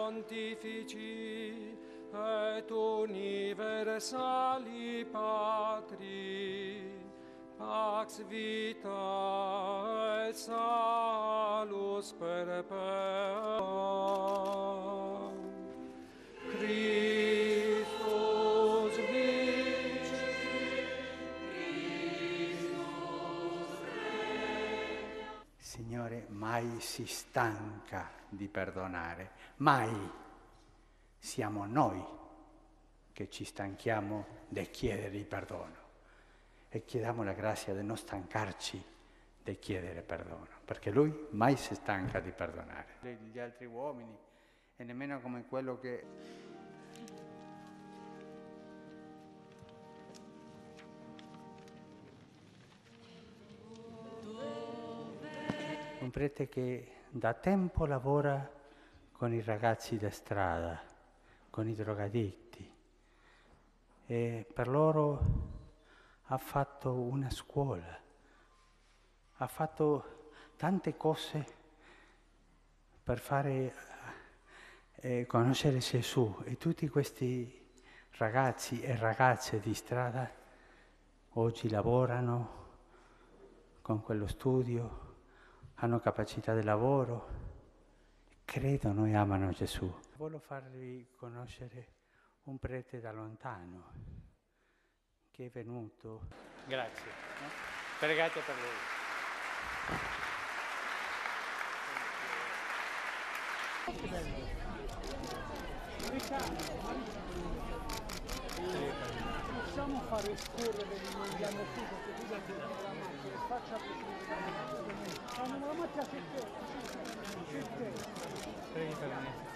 Pontifici et universali Patri, pax vita et salus perpetua. Christus vincit, Christus regna. Signore mai si stanca di perdonare, mai. Siamo noi che ci stanchiamo di chiedere il perdono e chiediamo la grazia di non stancarci di chiedere perdono, perché Lui mai si stanca di perdonare. Gli altri uomini e nemmeno come quello che... Un prete che da tempo lavora con i ragazzi da strada, con i drogaditti, e per loro ha fatto una scuola, ha fatto tante cose per fare conoscere Gesù, e tutti questi ragazzi e ragazze di strada oggi lavorano con quello studio, hanno capacità di lavoro, credono e amano Gesù. Voglio farvi conoscere un prete da lontano che è venuto. Grazie. Pregate per lui. Possiamo fare scorrere il mangiamo qui perché tu la macchina faccia la macchina c'è te. Preghi per me.